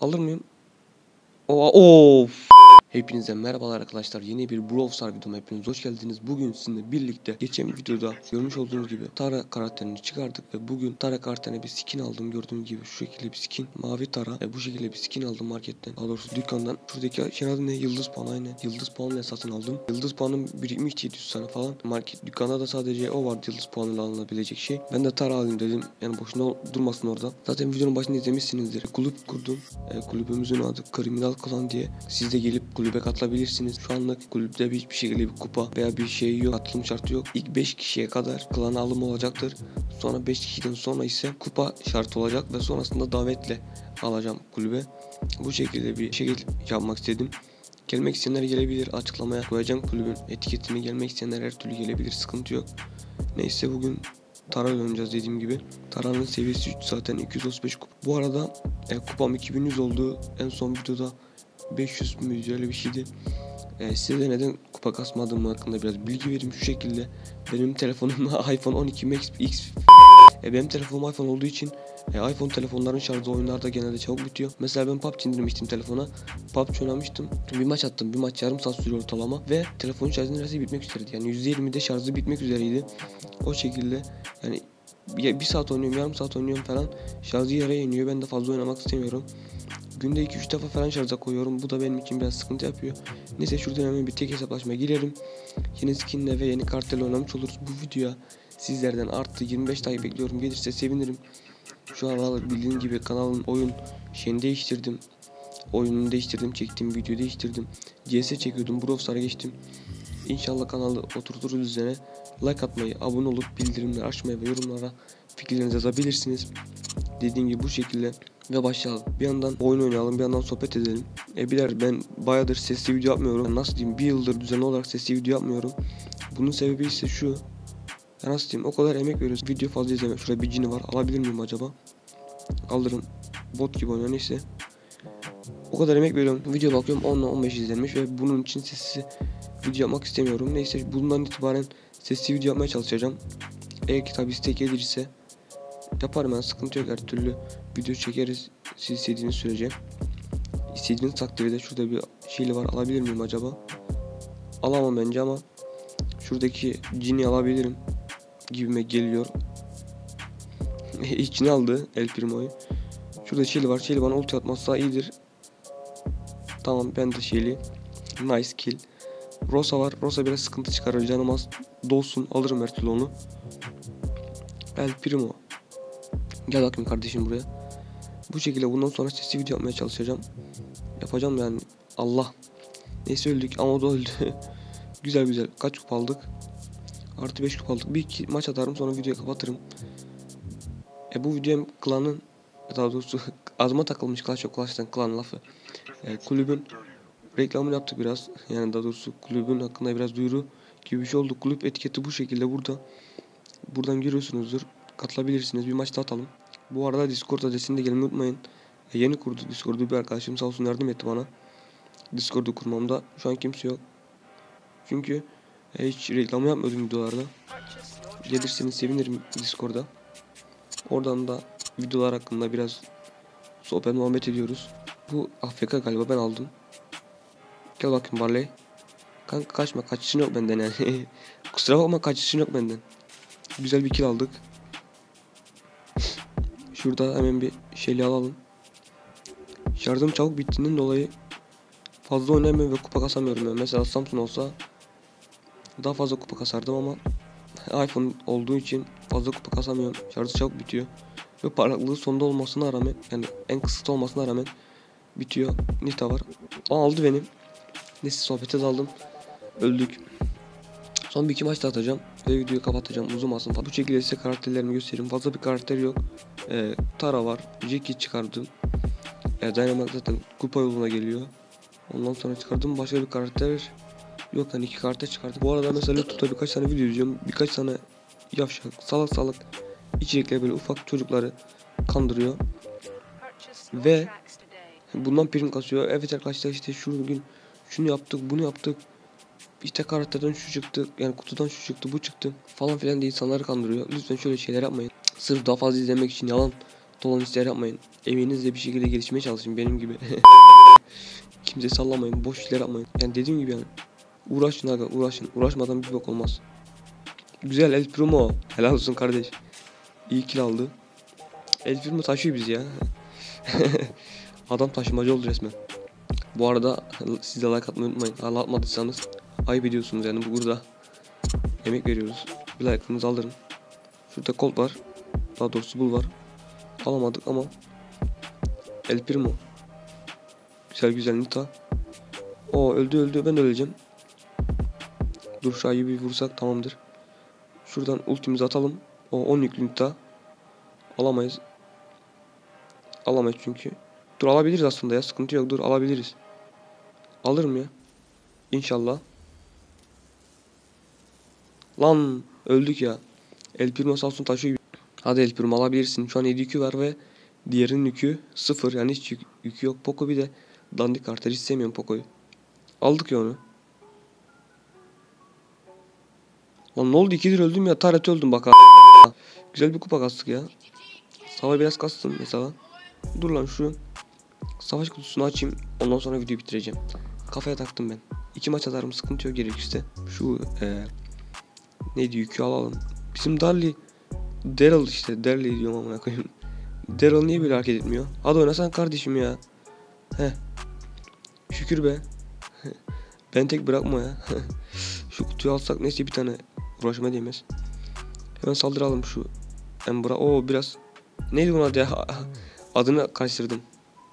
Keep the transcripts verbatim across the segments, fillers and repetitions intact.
Alır mıyım? Oo, of. Hepinize merhabalar arkadaşlar. Yeni bir Brawl Stars videoma hepiniz hoş geldiniz. Bugün sizinle birlikte geçen videoda görmüş olduğunuz gibi Tara karakterini çıkardık ve bugün Tara karakterine bir skin aldım. Gördüğünüz gibi şu şekilde bir skin, mavi Tara ve bu şekilde bir skin aldım marketten. Daha doğrusu dükkandan. Şuradaki şey adı ne? Yıldız puanı, aynen. Yıldız puanıyla satın aldım. Yıldız puanım birikmiş yedi yüz tane falan. Market dükkanda da sadece o vardı, yıldız puanıyla alınabilecek şey. Ben de Tara alayım dedim. Yani boşuna durmasın orada. Zaten videonun başında izlemişsinizdir. Kulüp kurdum. E, kulübümüzün adı Kriminal Klan diye. Siz de gelip kulübe katılabilirsiniz. Şu anlık kulüpte hiçbir şekilde bir kupa veya bir şey yok. Katılım şartı yok. İlk beş kişiye kadar klan alımı olacaktır. Sonra beş kişiden sonra ise kupa şartı olacak ve sonrasında davetle alacağım kulübe. Bu şekilde bir şey yapmak istedim. Gelmek isteyenler gelebilir. Açıklamaya koyacağım kulübün etiketini. Gelmek isteyenler her türlü gelebilir. Sıkıntı yok. Neyse, bugün Tara oynayacağız dediğim gibi. Tara'nın seviyesi üç, zaten iki yüz otuz beş kupa. Bu arada e, kupam iki bin yüz oldu. En son videoda beş yüz müydü, öyle bir şeydi. E, size de neden kupa kasmadığım hakkında biraz bilgi vereyim şu şekilde. Benim telefonum iPhone on iki Max X. E, benim telefonum iPhone olduğu için e, iPhone telefonların şarjı oyunlarda genelde çabuk bitiyor. Mesela ben P U B G indirmiştim telefona. P U B G oynamıştım. Bir maç attım. Bir maç yarım saat sürüyor ortalama. Ve telefonun şarjı neredeyse bitmek üzereydi. Yani yüzde yirmide şarjı bitmek üzereydi. O şekilde yani bir, bir saat oynuyorum, yarım saat oynuyorum falan. Şarjı yarıya iniyor. Ben de fazla oynamak istemiyorum. Günde iki üç defa falan şarja koyuyorum. Bu da benim için biraz sıkıntı yapıyor. Neyse, şuradan hemen bir tek hesaplaşmaya girelim. Yeni skinle ve yeni kartlarla oynamış oluruz. Bu videoya sizlerden artı yirmi beş like bekliyorum. Gelirse sevinirim. Şu an bildiğin gibi kanalın oyun şeyini değiştirdim. Oyununu değiştirdim. Çektiğim videoyu değiştirdim. C S çekiyordum. Brawl Stars'a geçtim. İnşallah kanalı oturturuz üzerine. Like atmayı, abone olup bildirimleri açmayı ve yorumlara fikirlerinizi yazabilirsiniz. Dediğim gibi bu şekilde ve başlayalım. Bir yandan oyun oynayalım, bir yandan sohbet edelim. E biler ben bayağıdır sesli video yapmıyorum. Yani nasıl diyeyim, bir yıldır düzenli olarak sesli video yapmıyorum. Bunun sebebi ise şu. Ya nasıl diyeyim, o kadar emek veriyoruz. Video fazla izlemek. Şurada bir cini var. Alabilir miyim acaba? Alırım. Bot gibi oynuyor, neyse. O kadar emek veriyorum. Video bakıyorum on ile on beş izlenmiş ve bunun için sesli video yapmak istemiyorum. Neyse, bundan itibaren sesli video yapmaya çalışacağım. Eğer ki tabi istek gelirse yaparım, ben sıkıntı yok, her türlü video çekeriz siz istediğiniz sürece. İstediğiniz takdirde. Şurada bir şeyli var, alabilir miyim acaba? Alamam bence ama şuradaki cini alabilirim gibime geliyor. İçini aldı El Primo'yu. Şurada şeyli var, şeyli bana ulti atmazsa iyidir. Tamam, ben de şeyli. Nice kill. Rosa var, Rosa biraz sıkıntı çıkarır, canım az dolsun, alırım her türlü onu. El Primo, gel bakayım kardeşim buraya. Bu şekilde bundan sonra sesli video yapmaya çalışacağım. Yapacağım yani. Allah. Neyse, öldük ama o da öldü. Güzel güzel. Kaç kupa aldık? Artı beş kupa aldık. Bir iki maç atarım, sonra videoyu kapatırım. E bu videom klanın, daha doğrusu azıma takılmış Clash of Clans'tan klan lafı. E, kulübün reklamını yaptık biraz. Yani daha doğrusu kulübün hakkında biraz duyuru gibi bir şey oldu. Kulüp etiketi bu şekilde burada. Buradan görüyorsunuzdur. Katılabilirsiniz. Bir maçta atalım. Bu arada Discord adresini de gelmeyi unutmayın. E, yeni kurdu Discord'u bir arkadaşım, sağ olsun yardım etti bana. Discord'u kurmamda şu an kimse yok. Çünkü e, hiç reklamı yapmıyordum videolarda. Gelirseniz sevinirim Discord'a. Oradan da videolar hakkında biraz sohbet muhabbet ediyoruz. Bu A F K galiba, ben aldım. Gel bakayım Barley. Kanka kaçma, kaçışın yok benden yani. Kusura bakma, kaçışın yok benden. Güzel bir kill aldık. Şurada hemen bir şeyli alalım. Şarjım çabuk bittiğinden dolayı fazla oynayamıyorum ve kupa kasamıyorum yani. Mesela Samsung olsa daha fazla kupa kasardım ama iPhone olduğu için fazla kupa kasamıyorum. Şarjı çabuk bitiyor. Ve parlaklığı sonda olmasına rağmen, yani en kısıt olmasına rağmen bitiyor. Nita var. O aldı benim. Neyse, sohbete daldım. Öldük. Son bir iki maç da atacağım ve videoyu kapatacağım, uzamasın falan. Bu şekilde size karakterlerimi göstereyim. Fazla bir karakter yok. Ee, Tara var. Jackie çıkardım. Ee, Dynamite zaten kupa yoluna geliyor. Ondan sonra çıkardım. Başka bir karakter yok. Hani iki karakter çıkardım. Bu arada mesela YouTube'da birkaç tane video izliyorum. Birkaç tane yavşak, salak salak içerikler, böyle ufak çocukları kandırıyor. Ve bundan prim kasıyor. Evet arkadaşlar, işte şu gün şunu yaptık, bunu yaptık. İşte karakterden şu çıktı, yani kutudan şu çıktı, bu çıktı falan filan diye insanları kandırıyor. Lütfen şöyle şeyler yapmayın. Sırf daha fazla izlemek için yalan dolan işler yapmayın. Emeğinizle bir şekilde gelişmeye çalışın benim gibi. Kimse sallamayın, boş işler yapmayın. Yani dediğim gibi yani uğraşın aga, uğraşın. Uğraşmadan bir bok olmaz. Güzel El Primo. Helal olsun kardeş. İyi kill aldı. El Primo taşıyor bizi ya. Adam taşımacı oldu resmen. Bu arada siz de like atmayı unutmayın. Hala atmadıysanız ayıp ediyorsunuz yani burada. Emek veriyoruz. Bir like'ınızı alırım. Şurada Colt var. Daha doğrusu Bull var. Alamadık ama El Primo. Güzel güzel Nita. O öldü öldü, ben de öleceğim. Dur şu ayı bir vursak tamamdır. Şuradan ultimizi atalım. O on yüklü Nita. Alamayız. Alamayız çünkü. Dur alabiliriz aslında ya, sıkıntı yok, dur alabiliriz. Alırım ya. İnşallah. Lan öldük ya. El Primo Samsun taşıyor. Hadi El Primo alabilirsin. Şu an yedi yükü var ve diğerinin yükü sıfır. Yani hiç yük, yükü yok. Poco bir de dandik kartlar, hiç sevmiyorum Poco'yu. Aldık ya onu. Lan ne oldu, ikidir öldüm ya. Taret öldüm bak. Güzel bir kupa kastık ya. Savaş biraz kastım mesela. Dur lan şu savaş kutusunu açayım. Ondan sonra videoyu bitireceğim. Kafaya taktım ben. İki maç atarım, sıkıntı yok gerekirse. Şu ee, neydi, yükü alalım. Bizim Darly Daryl işte. Darly diyorum amına koyayım. Daryl niye böyle hareket etmiyor? Hadi oynasan kardeşim ya. Heh. Şükür be. Ben tek bırakma ya. Şu kutuyu alsak neyse, bir tane uğraşma değmez. Hemen saldıralım şu Ember'a. Oo biraz. Neydi bunun adı ya? Adını karıştırdım.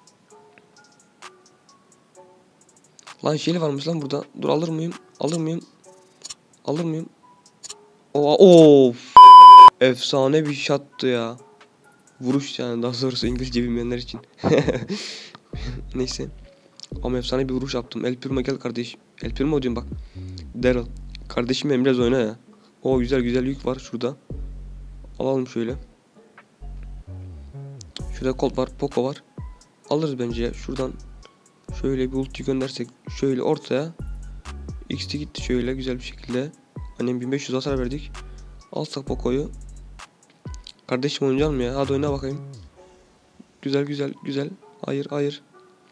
Lan şeyli varmış lan burada. Dur alır mıyım? Alır mıyım? Alır mıyım? Oo, of. Efsane bir şattı ya. Vuruş yani, daha doğrusu İngilizce bilmeyenler için. Neyse. Ama efsane bir vuruş yaptım. El Primo gel kardeşim. El Primo diyorum bak. Daryl. Kardeşim benim, biraz oyna ya. O güzel güzel yük var şurada. Alalım şöyle. Şurada Colt var, Poco var. Alırız bence ya. Şuradan şöyle bir ulti göndersek şöyle ortaya. X T gitti şöyle güzel bir şekilde. Annem bin beş yüz hasar verdik. Alsak Poco'yu. Kardeşim oynayacak mı ya? Hadi oyna bakayım. Güzel güzel güzel. Hayır hayır.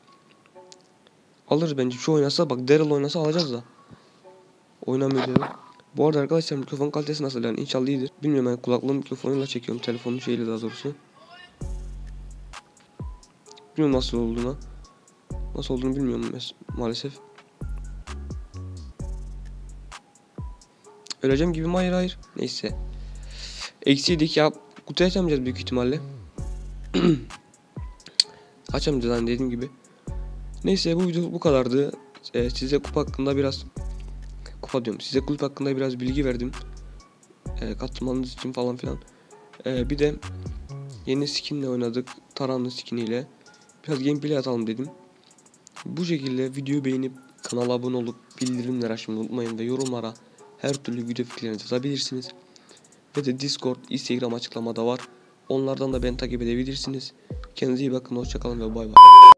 Alırız bence. Şu oynasa bak, Daryl oynasa alacağız da. Oynamıyor Daryl. Bu arada arkadaşlar mikrofon kalitesi nasıl yani? İnşallah iyidir. Bilmiyorum, ben kulaklığım mikrofonuyla çekiyorum. Telefonun şeyle daha doğrusu. Bilmiyorum nasıl olduğunu. Nasıl olduğunu bilmiyorum maalesef. Öleceğim gibi mi? Hayır hayır. Neyse. Eksi yedik ya. Kutu açamayacağız büyük ihtimalle. Açamayacağız hani dediğim gibi. Neyse bu video bu kadardı. Ee, size kupa hakkında biraz kupa diyorum. Size kulüp hakkında biraz bilgi verdim. Ee, katılmanız için falan filan. Ee, bir de yeni skinle oynadık. Taranlı skiniyle. Biraz gameplay atalım dedim. Bu şekilde videoyu beğenip kanala abone olup bildirimleri açmayı unutmayın ve yorumlara her türlü video fikirlerinizi yazabilirsiniz. Ve de Discord, Instagram açıklamada var. Onlardan da beni takip edebilirsiniz. Kendinize iyi bakın, hoşçakalın ve bay bay.